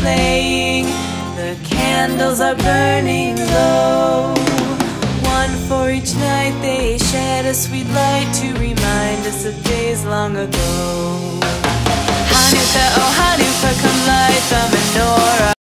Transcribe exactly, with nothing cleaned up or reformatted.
playing, the candles are burning low. One for each night they shed a sweet light to remind us of days long ago. Hanukkah, oh Hanukkah, come light the menorah.